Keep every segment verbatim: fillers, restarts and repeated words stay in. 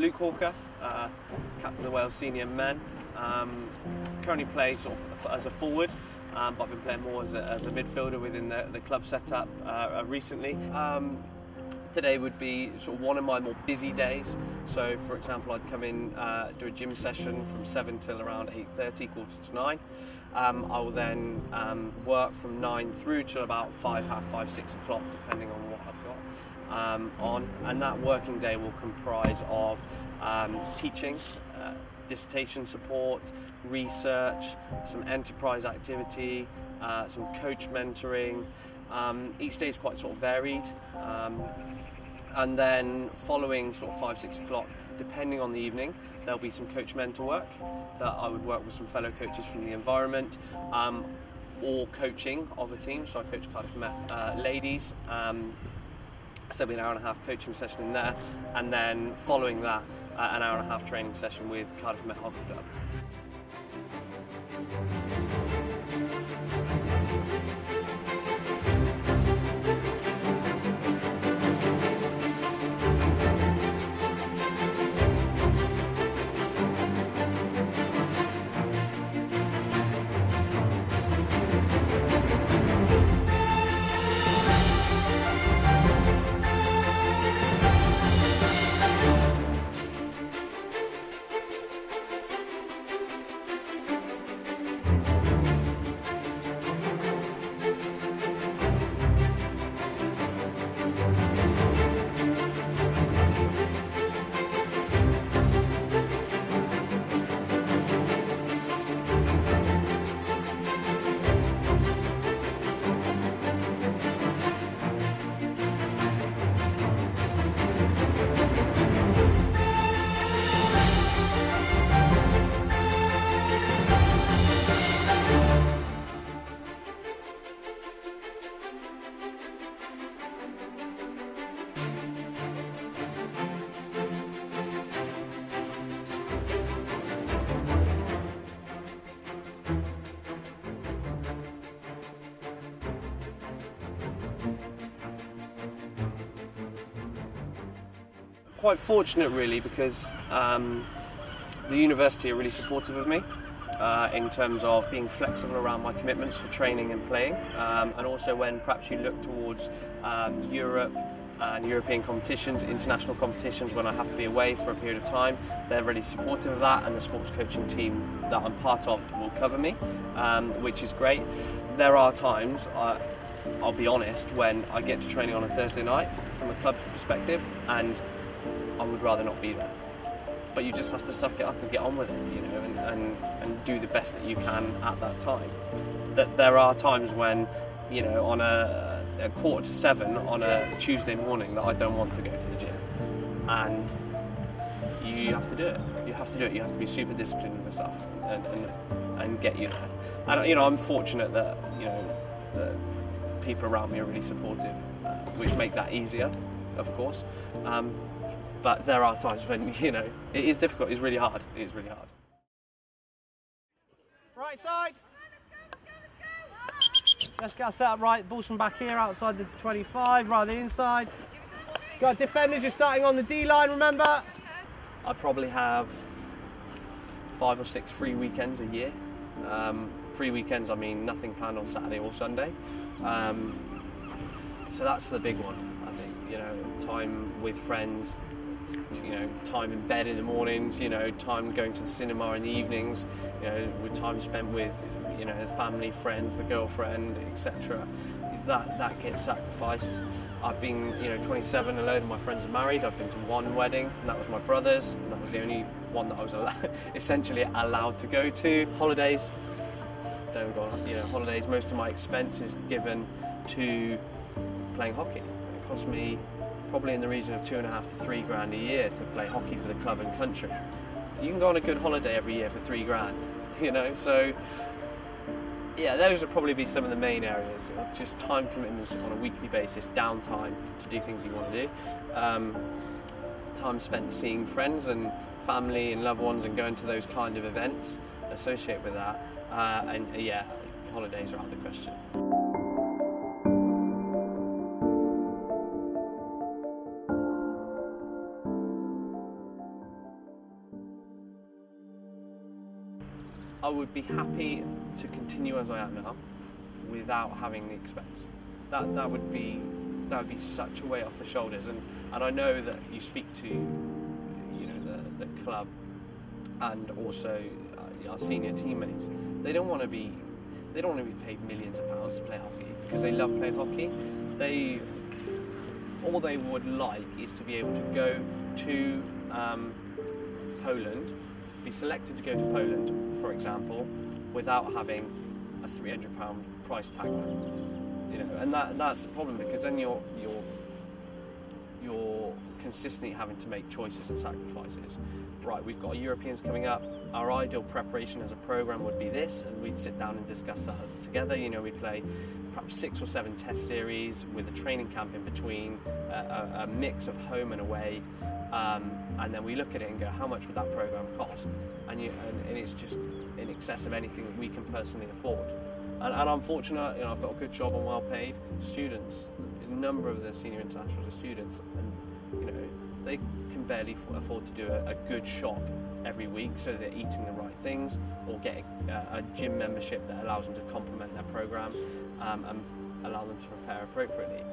Luke Hawker, uh, captain of the Welsh senior men. Um, currently play sort of as a forward, um, but I've been playing more as a, as a midfielder within the, the club setup uh, recently. Um, today would be sort of one of my more busy days. So, for example, I'd come in, uh, do a gym session from seven till around eight thirty, quarter to nine. Um, I will then um, work from nine through to about five, half five, six o'clock, depending on what I've got. Um, on, and that working day will comprise of um, teaching, uh, dissertation support, research, some enterprise activity, uh, some coach mentoring. Um, each day is quite sort of varied, um, and then following sort of five, six o'clock, depending on the evening, there'll be some coach mentor work that I would work with some fellow coaches from the environment, um, or coaching of a team. So I coach Cardiff Met uh, ladies. Um, So it'll be an hour and a half coaching session in there, and then following that, uh, an hour and a half training session with Cardiff Met Hockey Club. Quite fortunate really, because um, the university are really supportive of me uh, in terms of being flexible around my commitments for training and playing, um, and also when perhaps you look towards um, Europe and European competitions, international competitions, when I have to be away for a period of time, they're really supportive of that, and the sports coaching team that I'm part of will cover me, um, which is great. There are times, uh, I'll be honest, when I get to training on a Thursday night from a club perspective, and I would rather not be there. But you just have to suck it up and get on with it, you know, and, and, and do the best that you can at that time. That there are times when, you know, on a, a quarter to seven on a Tuesday morning that I don't want to go to the gym. And you have to do it. You have to do it. You have to be super disciplined with yourself and, and, and get you there. And, you know, I'm fortunate that, you know, the people around me are really supportive, uh, which make that easier, of course. Um, But there are times when, you know, it is difficult, it's really hard, it is really hard. Right side. Let's get set up right, balls from back here, outside the twenty-five, right on the inside. Got defenders, you're starting on the D line, remember? I probably have five or six free weekends a year. Um, free weekends, I mean nothing planned on Saturday or Sunday. Um, so that's the big one, I think, you know, time with friends, you know, time in bed in the mornings, you know, time going to the cinema in the evenings, you know, with time spent with, you know, the family, friends, the girlfriend, et cetera. That that gets sacrificed. I've been, you know, twenty-seven, a load of my friends are married. I've been to one wedding, and that was my brother's, and that was the only one that I was allowed, essentially allowed to go to. Holidays, don't go on, you know, holidays, most of my expense is given to playing hockey. It costs me probably in the region of two and a half to three grand a year to play hockey for the club and country. You can go on a good holiday every year for three grand, you know, so yeah, those would probably be some of the main areas. Just time commitments on a weekly basis, downtime to do things you want to do, um, time spent seeing friends and family and loved ones and going to those kind of events associated with that, uh, and yeah, holidays are out of the question. I would be happy to continue as I am now without having the expense. That that would be that would be such a weight off the shoulders, and, and I know that you speak to you know the, the club and also uh, our senior teammates. They don't want to be they don't want to be paid millions of pounds to play hockey because they love playing hockey. They all they would like is to be able to go to um, Poland, be selected to go to Poland, for example, without having a three hundred pound price tag on it. You know, and that that's the problem, because then you're you're you're consistently having to make choices and sacrifices. Right, we've got Europeans coming up. Our ideal preparation as a program would be this, and we'd sit down and discuss that together. You know, we'd play perhaps six or seven test series with a training camp in between, uh, a, a mix of home and away, um, and then we look at it and go, how much would that program cost? And, you, and, and it's just in excess of anything that we can personally afford. And, and I'm fortunate, you know, I've got a good job and well paid. Students, a number of the senior internationals are students, and you know, they can barely afford to do a, a good shop every week, so they're eating the right things or getting a, a gym membership that allows them to complement their program um, and allow them to prepare appropriately.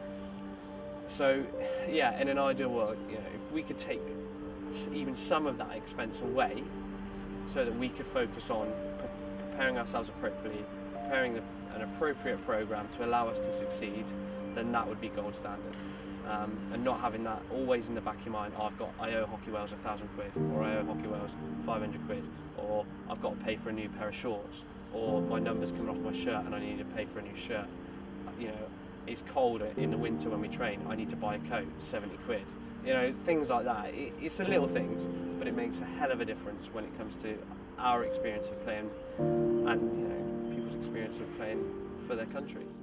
So, yeah, in an ideal world, you know, if we could take even some of that expense away, so that we could focus on pre preparing ourselves appropriately, preparing the, an appropriate program to allow us to succeed, then that would be gold standard. Um, and not having that always in the back of your mind, oh, I've got, I owe Hockey Wales a thousand quid, or I owe Hockey Wales five hundred quid, or I've got to pay for a new pair of shorts, or my number's coming off my shirt and I need to pay for a new shirt. You know, it's cold in the winter when we train, I need to buy a coat, seventy quid. You know, things like that. It, it's the little things, but it makes a hell of a difference when it comes to our experience of playing and, you know, people's experience of playing for their country.